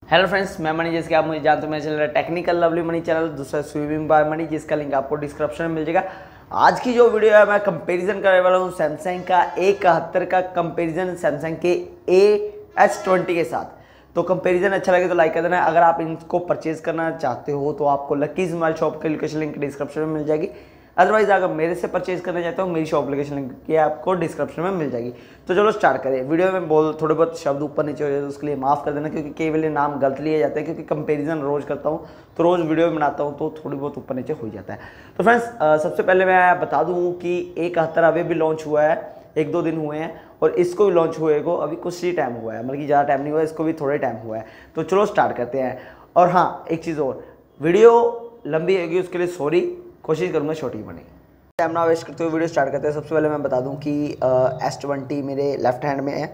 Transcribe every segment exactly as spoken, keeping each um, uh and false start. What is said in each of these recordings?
Hello friends, मैं money, जैसे कि आप मुझे जानते हो मेरा चैनल है टेक्निकल लवली मनी चैनल, दूसरा स्विमिंग बाय मनी, जिसका लिंक आपको डिस्क्रिप्शन में मिल जाएगा। आज की जो वीडियो है मैं कंपैरिजन करने वाला हूँ सैमसंग का ए इकहत्तर का कंपैरिजन सैमसंग के ए एच ट्वेंटी के साथ। तो कंपैरिजन अच्छा लगे तो लाइक कर देना। अगर आप इनको परचेज करना चाहते हो तो आपको लकी स्माइल शॉप की लोकेशन लिंक डिस्क्रिप्शन में मिल जाएगी। अदरवाइज अगर मेरे से परचेज करना चाहते हो मेरी शॉप लोकेशन लिंक की आपको डिस्क्रिप्शन में मिल जाएगी। तो चलो स्टार्ट करें। वीडियो में बोल थोड़े बहुत शब्द ऊपर नीचे हो जाए तो उसके लिए माफ़ कर देना, क्योंकि कई वेले नाम गलत लिए जाते हैं, क्योंकि कंपैरिजन रोज़ करता हूँ तो रोज़ वीडियो में बनाता हूँ तो थोड़ी बहुत ऊपर नीचे हो जाता है। तो फ्रेंड्स, सबसे पहले मैं बता दूँ कि ए इकहत्तर अभी भी लॉन्च हुआ है, एक दो दिन हुए हैं, और इसको भी लॉन्च हुए को अभी कुछ ही टाइम हुआ है, मतलब कि ज़्यादा टाइम नहीं हुआ, इसको भी थोड़े टाइम हुआ है। तो चलो स्टार्ट करते हैं। और हाँ, एक चीज़ और, वीडियो लंबी होगी उसके लिए सॉरी, कोशिश करूँगा छोटी बने। टाइम ना वेस्ट करते हुए वीडियो स्टार्ट करते हैं। सबसे पहले मैं बता दूं कि एस ट्वेंटी मेरे लेफ्ट हैंड में है,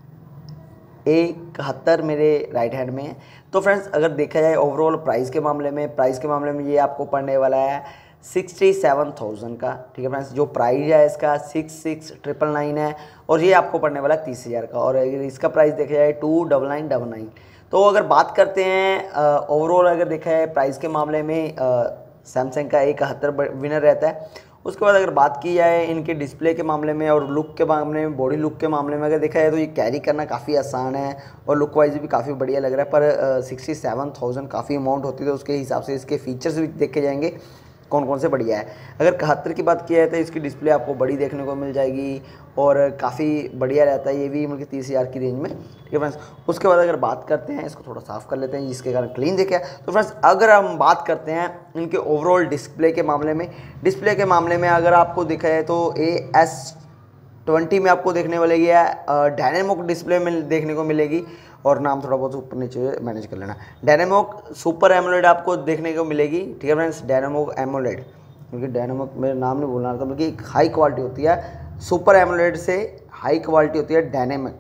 ए इकहत्तर मेरे राइट हैंड में है। तो फ्रेंड्स, अगर देखा जाए ओवरऑल प्राइस के मामले में प्राइस के मामले में ये आपको पड़ने वाला है सिक्सटी सेवन थाउजेंड का। ठीक है फ्रेंड्स, जो प्राइस है इसका सिक्स सिक्स ट्रिपल नाइन है, और ये आपको पड़ने वाला है तीस हज़ार का। और अगर इसका प्राइस देखा जाए two double nine double nine. तो अगर बात करते हैं ओवरऑल, अगर देखा जाए प्राइस के मामले में सैमसंग का ए इकहत्तर विनर रहता है। उसके बाद अगर बात की जाए इनके डिस्प्ले के मामले में और लुक के मामले में, बॉडी लुक के मामले में अगर देखा जाए तो ये कैरी करना काफ़ी आसान है और लुक वाइज भी काफ़ी बढ़िया लग रहा है। पर सिक्सटी सेवन थाउजेंड काफ़ी अमाउंट होती है, तो उसके हिसाब से इसके फीचर्स भी देखे जाएंगे कौन कौन से बढ़िया है। अगर इकहत्तर की बात की जाए तो इसकी डिस्प्ले आपको बड़ी देखने को मिल जाएगी और काफ़ी बढ़िया रहता है, ये भी मतलब तीस हज़ार की रेंज में। ठीक है फ्रेंड्स, उसके बाद अगर बात करते हैं, इसको थोड़ा साफ़ कर लेते हैं जिसके कारण क्लीन दिखे। तो फ्रेंड्स, अगर हम बात करते हैं इनके ओवरऑल डिस्प्ले के मामले में डिस्प्ले के मामले में अगर आपको देखा जाए तो ए एस ट्वेंटी में आपको देखने मिलेगी डायनेमिक डिस्प्ले में देखने को मिलेगी, और नाम थोड़ा बहुत ऊपर नीचे मैनेज कर लेना। डायनेमिक सुपर एमोलेड आपको देखने को मिलेगी। ठीक है फ्रेंड्स, डायनेमिक एमोलेड, क्योंकि डायनेमिक मेरा नाम नहीं बोलना था, बल्कि हाई क्वालिटी होती है, सुपर एमोलेड से हाई क्वालिटी होती है डायनेमिक,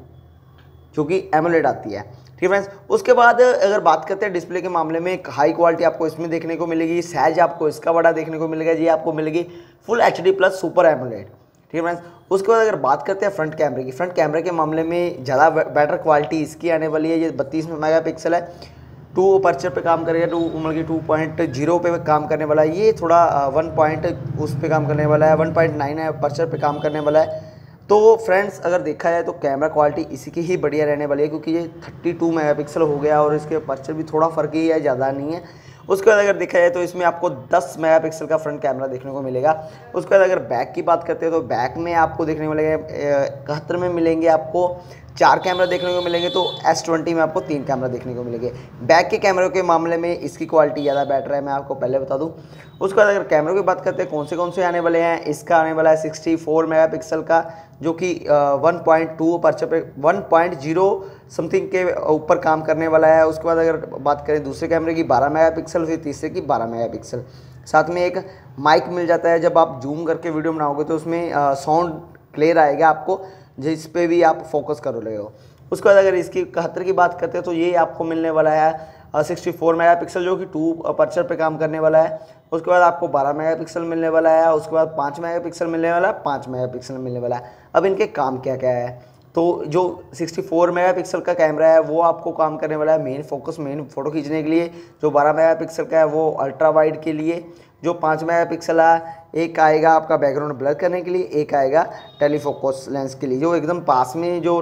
जो कि एमोलेड आती है। ठीक है फ्रेंड्स, उसके बाद अगर बात करते हैं डिस्प्ले के मामले में, एक हाई क्वालिटी आपको इसमें देखने को मिलेगी, साइज आपको इसका बड़ा देखने को मिलेगा, ये आपको मिलेगी full H D plus super AMOLED. ठीक है फ्रेंड्स, उसके बाद अगर बात करते हैं फ्रंट कैमरे की, फ्रंट कैमरे के मामले में ज़्यादा बेटर क्वालिटी इसकी आने वाली है। ये बत्तीस मेगा पिक्सल है, टू अपर्चर पे काम करेगा, टू मतलब कि टू पॉइंट जीरो पे काम करने वाला है। ये थोड़ा वन पॉइंट उस पे काम करने वाला है, वन पॉइंट नाइन है अपर्चर पे काम करने वाला है। तो फ्रेंड्स, अगर देखा जाए तो कैमरा क्वालिटी इसी की ही बढ़िया रहने वाली है, क्योंकि ये थर्टी टू मेगा पिक्सल हो गया और इसके अपर्चर भी थोड़ा फ़र्क ही है, ज़्यादा नहीं है। उसके बाद अगर देखा जाए तो इसमें आपको दस मेगापिक्सल का फ्रंट कैमरा देखने को मिलेगा। उसके बाद अगर बैक की बात करते हैं तो बैक में आपको देखने को मिलेगा इकहत्तर में मिलेंगे आपको चार कैमरा देखने को मिलेंगे, तो एस ट्वेंटी में आपको तीन कैमरा देखने को मिलेंगे। बैक के कैमरों के मामले में इसकी क्वालिटी ज़्यादा बेटर है, मैं आपको पहले बता दूं। उसके बाद अगर कैमरों की बात करते हैं कौन से कौन से आने वाले हैं, इसका आने वाला है सिक्सटी फोर मेगापिक्सल का, जो कि वन पॉइंट टू अपर्चर पे वन पॉइंट जीरो समथिंग के ऊपर काम करने वाला है। उसके बाद अगर बात करें दूसरे कैमरे की बारह मेगापिक्सल, फिर तीसरे की बारह मेगापिक्सल। साथ में एक माइक मिल जाता है, जब आप जूम करके वीडियो बनाओगे तो उसमें साउंड क्लियर आएगा आपको, जिस पे भी आप फोकस कर रहे हो। उसके बाद अगर इसकी इकहत्तर की बात करते हैं तो ये आपको मिलने वाला है सिक्सटी फोर मेगा पिक्सल, जो कि टू अपर्चर पे काम करने वाला है। उसके बाद आपको बारह मेगा पिक्सल मिलने वाला है। उसके बाद पाँच मेगा पिक्सल मिलने वाला है, पाँच मेगा पिक्सल मिलने वाला है। अब इनके काम क्या क्या है, तो जो सिक्सटी फोर मेगा पिक्सल का कैमरा है वो आपको काम करने वाला है मेन फोकस, मेन फ़ोटो खींचने के लिए। जो बारह मेगा पिक्सल का है वो अल्ट्रा वाइड के लिए। जो पाँच मेगा पिक्सल है, एक आएगा आपका बैकग्राउंड ब्लर करने के लिए, एक आएगा टेलीफोकस लेंस के लिए, जो एकदम पास में जो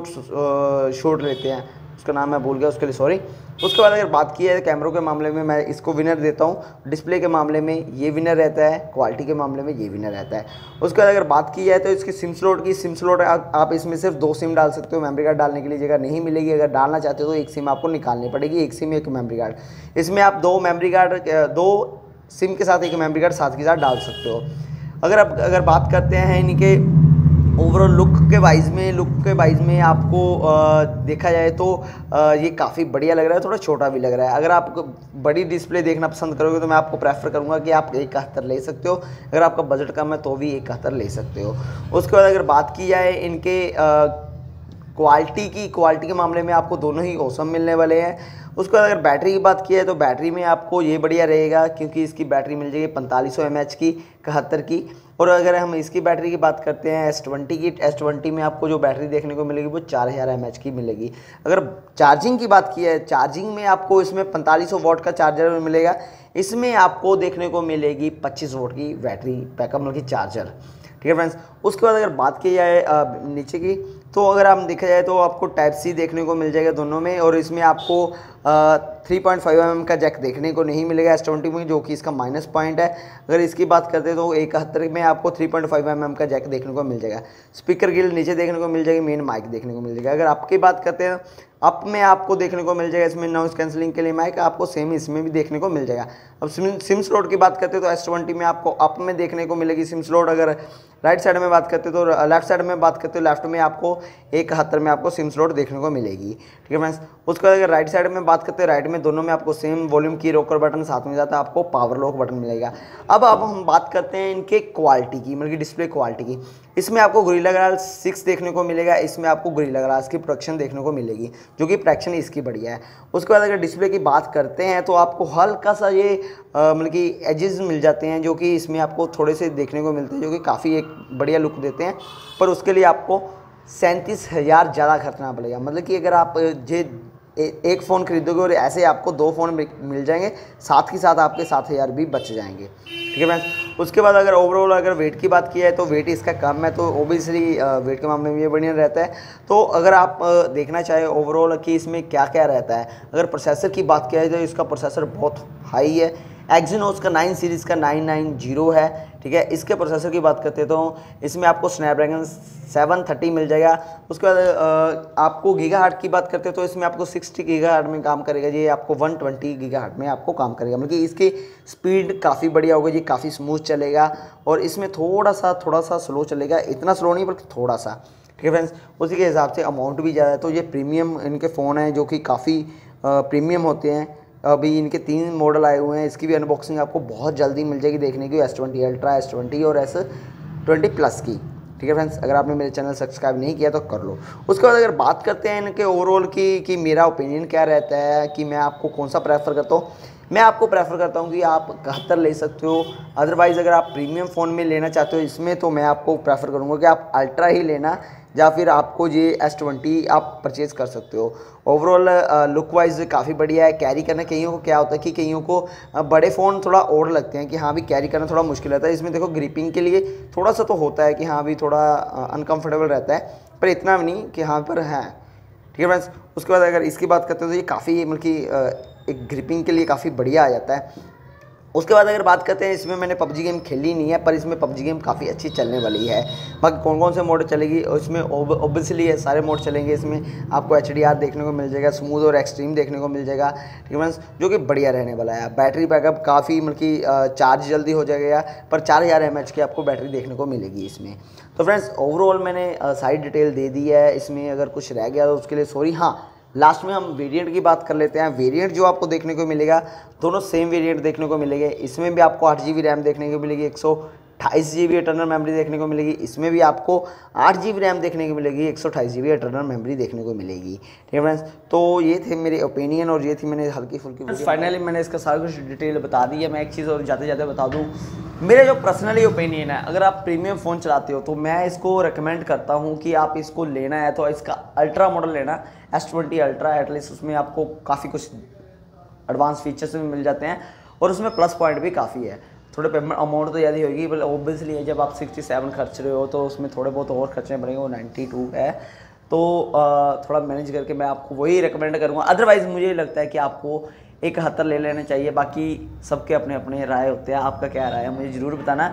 शॉट लेते हैं, उसका नाम मैं भूल गया, उसके लिए सॉरी। उसके बाद अगर बात की है कैमरों के मामले में, मैं इसको विनर देता हूँ। डिस्प्ले के मामले में ये विनर रहता है, क्वालिटी के मामले में ये विनर रहता है। उसके बाद अगर बात की जाए तो इसकी सिम स्लॉट की, सिम स्लॉट आप इसमें सिर्फ दो सिम डाल सकते हो, मेमोरी कार्ड डालने के लिए जगह नहीं मिलेगी। अगर डालना चाहते हो तो एक सिम आपको निकालनी पड़ेगी, एक सिम एक मेमोरी कार्ड। इसमें आप दो मेमोरी कार्ड, दो सिम के साथ एक मेमोरी कार्ड साथ के साथ डाल सकते हो। अगर आप अगर बात करते हैं इनके ओवरऑल लुक के वाइज में लुक के वाइज में आपको आ, देखा जाए तो आ, ये काफ़ी बढ़िया लग रहा है, थोड़ा छोटा भी लग रहा है। अगर आप बड़ी डिस्प्ले देखना पसंद करोगे तो मैं आपको प्रेफर करूंगा कि आप एक इकहत्तर ले सकते हो। अगर आपका बजट कम है तो भी एक इकहत्तर ले सकते हो। उसके बाद अगर बात की जाए इनके क्वालिटी की क्वालिटी के मामले में आपको दोनों ही औसम मिलने वाले हैं। उसके बाद अगर बैटरी की बात की है तो बैटरी में आपको ये बढ़िया रहेगा क्योंकि इसकी बैटरी मिल जाएगी पैंतालीस सौ एम एच की इकहत्तर की। और अगर हम इसकी बैटरी की बात करते हैं एस ट्वेंटी की, एस ट्वेंटी में आपको जो बैटरी देखने को मिलेगी वो चार हज़ार एम एच की मिलेगी। अगर चार्जिंग की बात की है, चार्जिंग में आपको इसमें पैंतालीस सौ वॉट का चार्जर मिलेगा, इसमें आपको देखने को मिलेगी पच्चीस वोट की बैटरी बैकअप मतलब की चार्जर। ठीक है फ्रेंड्स। उसके बाद अगर बात की जाए नीचे की, तो अगर हम देखा जाए तो आपको टाइप सी देखने को मिल जाएगा दोनों में, और इसमें आपको three point five M M का जैक देखने को नहीं मिलेगा एस ट्वेंटी में, जो कि इसका माइनस पॉइंट है। अगर इसकी बात करते हैं तो इकहत्तर में आपको three point five M M का जैक देखने को मिल जाएगा। स्पीकर गिल नीचे देखने को मिल जाएगी, मेन माइक देखने को मिल जाएगा। अगर आपकी बात करते हैं अप में आपको देखने को मिल जाएगा इसमें नॉइस कैंसिलिंग के लिए माइक, आपको सेम इसमें भी देखने को मिल जाएगा। अब सिम सिम स्लॉट की बात करते हैं तो एस ट्वेंटी में आपको अप में देखने को मिलेगी सिम स्लॉट। अगर राइट साइड में बात करते तो लेफ्ट साइड में बात करते हो लेफ्ट में आपको इकहत्तर में आपको सिम स्लॉट देखने को मिलेगी। ठीक है फ्रेंड्स। उसके बाद अगर राइट साइड में बात करते हैं, राइट में दोनों में आपको सेम वॉल्यूम की रोकर बटन साथ में जाता है, आपको पावर लॉक बटन मिलेगा। अब अब हम बात करते हैं इनके क्वालिटी की, मतलब की डिस्प्ले क्वालिटी की। इसमें आपको गोरिल्ला ग्लास सिक्स देखने को मिलेगा, इसमें आपको गोरिल्ला ग्लास की प्रोटेक्शन देखने को मिलेगी, जो कि प्रोटेक्शन इसकी बढ़िया है। उसके बाद अगर डिस्प्ले की बात करते हैं तो आपको हल्का सा ये मतलब कि एजेस मिल जाते हैं, जो कि इसमें आपको थोड़े से देखने को मिलते हैं, जो कि काफ़ी एक बढ़िया लुक देते हैं। पर उसके लिए आपको सैंतीस हज़ार ज़्यादा खर्चना पड़ेगा। मतलब कि अगर आप जे एक फ़ोन खरीदोगे और ऐसे आपको दो फ़ोन मिल जाएंगे, साथ ही साथ आपके सात हज़ार भी बच जाएंगे। ठीक है फ्रेंड्स। उसके बाद अगर ओवरऑल अगर वेट की बात की है तो वेट इसका कम है, तो ओबियसली वेट के मामले में ये बढ़िया रहता है। तो अगर आप देखना चाहें ओवरऑल कि इसमें क्या क्या रहता है, अगर प्रोसेसर की बात की जाए तो इसका प्रोसेसर बहुत हाई है, एक्जीनोस का नाइन सीरीज़ का नाइन नाइन जीरो है। ठीक है। इसके प्रोसेसर की बात करते हैं तो इसमें आपको स्नैपड्रैगन सेवन थर्टी मिल जाएगा। उसके बाद आपको गीगाहर्ट्ज़ की बात करते हैं तो इसमें आपको सिक्सटी गीगाहर्ट्ज़ में काम करेगा, ये आपको वन ट्वेंटी गीगाहर्ट्ज़ में आपको काम करेगा। मतलब कि इसकी स्पीड काफ़ी बढ़िया होगी, ये काफ़ी स्मूथ चलेगा, और इसमें थोड़ा सा थोड़ा सा स्लो चलेगा, इतना स्लो नहीं बल्कि थोड़ा सा। ठीक है फ्रेंड्स। उसी के हिसाब से अमाउंट भी ज़्यादा है, तो ये प्रीमियम इनके फ़ोन हैं जो कि काफ़ी प्रीमियम होते हैं। अभी इनके तीन मॉडल आए हुए हैं, इसकी भी अनबॉक्सिंग आपको बहुत जल्दी मिल जाएगी देखने की, S twenty ultra, S twenty और एस ट्वेंटी प्लस की। ठीक है फ्रेंड्स। अगर आपने मेरे चैनल सब्सक्राइब नहीं किया तो कर लो। उसके बाद अगर बात करते हैं इनके ओवरऑल की कि मेरा ओपिनियन क्या रहता है, कि मैं आपको कौन सा प्रेफर करता हूँ, मैं आपको प्रेफर करता हूँ कि आप इकहत्तर ले सकते हो। अदरवाइज़ अगर आप प्रीमियम फ़ोन में लेना चाहते हो इसमें, तो मैं आपको प्रेफर करूँगा कि आप अल्ट्रा ही लेना, या फिर आपको ये एस ट्वेंटी आप परचेज़ कर सकते हो। ओवरऑल लुक वाइज काफ़ी बढ़िया है। कैरी करना कईयों को क्या होता है कि कईयों को बड़े फ़ोन थोड़ा और लगते हैं कि हाँ भी कैरी करना थोड़ा मुश्किल रहता है। इसमें देखो ग्रिपिंग के लिए थोड़ा सा तो होता है कि हाँ भी थोड़ा अनकम्फर्टेबल रहता है, पर इतना भी नहीं कि हाँ पर है। ठीक है फ्रेंड्स। उसके बाद अगर इसकी बात करते हैं तो ये काफ़ी मतलब कि एक ग्रिपिंग के लिए काफ़ी बढ़िया आ जाता है। उसके बाद अगर बात करते हैं, इसमें मैंने पबजी गेम खेली नहीं है, पर इसमें पबजी गेम काफ़ी अच्छी चलने वाली है। बाकी कौन कौन से मोड चलेगी इसमें, ऑब्वियसली है सारे मोड चलेंगे इसमें। आपको एच डी आर देखने को मिल जाएगा, स्मूथ और एक्सट्रीम देखने को मिल जाएगा। ठीक है फ्रेंड्स। जो कि बढ़िया रहने वाला है। बैटरी बैकअप काफ़ी मतलब कि चार्ज जल्दी हो जाएगा, पर चार हज़ार एम एच की आपको बैटरी देखने को मिलेगी इसमें। तो फ्रेंड्स ओवरऑल मैंने सारी डिटेल दे दी है, इसमें अगर कुछ रह गया तो उसके लिए सॉरी। हाँ, लास्ट में हम वेरिएंट की बात कर लेते हैं। वेरिएंट जो आपको देखने को मिलेगा, दोनों सेम वेरिएंट देखने को मिलेंगे। इसमें भी आपको आठ जी बी रैम देखने को मिलेगी, एक सौ अट्ठाईस जी बी इंटरनल मेमोरी देखने को मिलेगी। इसमें भी आपको आठ जी बी रैम देखने को मिलेगी, एक सौ अट्ठाईस जी बी इंटरनल मेमोरी देखने को मिलेगी। ठीक है फ्रेंड्स। तो ये थे मेरे ओपिनियन, और ये थी मैंने हल्की फुल्की फाइनली मैंने इसका सारा कुछ डिटेल बता दी है। मैं एक चीज़ और जाते जाते बता दूँ, मेरा जो पर्सनली ओपिनियन है, अगर आप प्रीमियम फ़ोन चलाते हो तो मैं इसको रिकमेंड करता हूँ कि आप इसको लेना है तो इसका अल्ट्रा मॉडल लेना, एस ट्वेंटी अल्ट्रा। एटलीस्ट उसमें आपको काफ़ी कुछ एडवांस फीचर्स भी मिल जाते हैं, और उसमें प्लस पॉइंट भी काफ़ी है। थोड़े पेमेंट अमाउंट तो ज़्यादा होगी, बट ऑब्वियसली जब आप सिक्सटी सेवन खर्च रहे हो तो उसमें थोड़े बहुत और खर्चने पड़ेंगे। वो नाइन्टी टू है, तो थोड़ा मैनेज करके मैं आपको वही रिकमेंड करूँगा। अदरवाइज़ मुझे लगता है कि आपको इकहत्तर ले लेना चाहिए। बाकी सबके अपने अपने राय होते हैं, आपका क्या राय है मुझे ज़रूर बताना।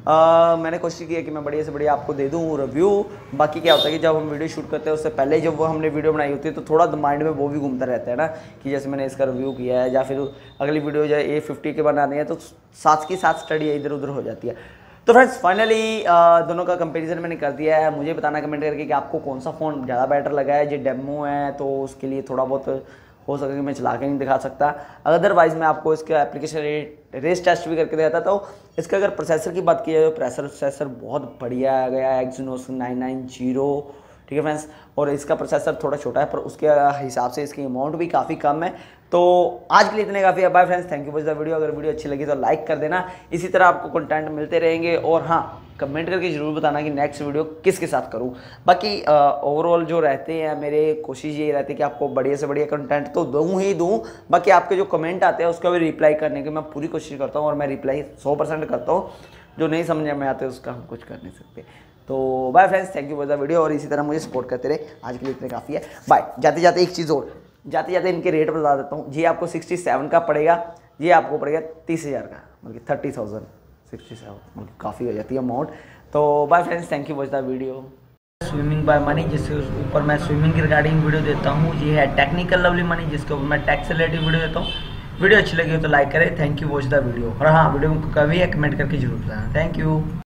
आ, मैंने कोशिश की है कि मैं बढ़िया से बढ़िया आपको दे दूँ रिव्यू। बाकी क्या होता है कि जब हम वीडियो शूट करते हैं उससे पहले जब वो हमने वीडियो बनाई होती है तो थोड़ा माइंड में वो भी घूमता रहता है ना, कि जैसे मैंने इसका रिव्यू किया है, या फिर अगली वीडियो जो ए फिफ्टी के बनानी है तो साथ की साथ स्टडी इधर उधर हो जाती है। तो फ्रेंड्स फाइनली दोनों का कंपैरिजन मैंने कर दिया है। मुझे बताना कमेंट करके कि आपको कौन सा फ़ोन ज़्यादा बेटर लगा है। जो डेमो है तो उसके लिए थोड़ा बहुत हो सके कि मैं चला के नहीं दिखा सकता, अदरवाइज़ मैं आपको इसका एप्लीकेशन रेस टेस्ट भी करके देता। तो इसका अगर प्रोसेसर की बात की जाए तो प्रोसेसर प्रोसेसर बहुत बढ़िया आ गया है, एक्जीनोस नाइन नाइन जीरो। ठीक है फ्रेंड्स। और इसका प्रोसेसर थोड़ा छोटा है, पर उसके हिसाब से इसकी अमाउंट भी काफ़ी कम है। तो आज के लिए इतने काफ़ी है। Bye friends, thank you for the video. अगर वीडियो अच्छी लगी तो लाइक कर देना। इसी तरह आपको कंटेंट मिलते रहेंगे और हाँ, कमेंट करके ज़रूर बताना कि नेक्स्ट वीडियो किसके साथ करूं। बाकी ओवरऑल जो रहते हैं मेरे कोशिश यही रहती है कि आपको बढ़िया से बढ़िया कंटेंट तो दूँ ही दूँ। बाकी आपके जो कमेंट आते हैं उसका भी रिप्लाई करने की मैं पूरी कोशिश करता हूँ और मैं रिप्लाई सौ परसेंट करता हूँ। जो नहीं समझ में आते उसका हम कुछ कर नहीं सकते। तो bye friends, thank you for the video और इसी तरह मुझे सपोर्ट करते रहे। आज के लिए इतने काफ़ी है। बाय। जाते जाते एक चीज़ और, जाते जाते इनके रेट बता देता हूँ। ये आपको सिक्सटी सेवन का पड़ेगा, ये आपको पड़ेगा तीस हज़ार का, मतलब थर्टी थाउजेंड सिक्सटी सेवन, मतलब काफ़ी हो जाती है अमाउंट। तो bye friends, thank you for the video. Swimming bye money, जिसके ऊपर मैं स्विमिंग के रिगार्डिंग वीडियो देता हूँ। ये है टेक्निकल लवली मनी, जिसके ऊपर मैं टैक्स रिलेटेड वीडियो देता हूँ। वीडियो अच्छी लगी हो तो लाइक करें। Thank you watch the video. और हाँ, वीडियो को कभी है कमेंट करके जरूर बताना। Thank you.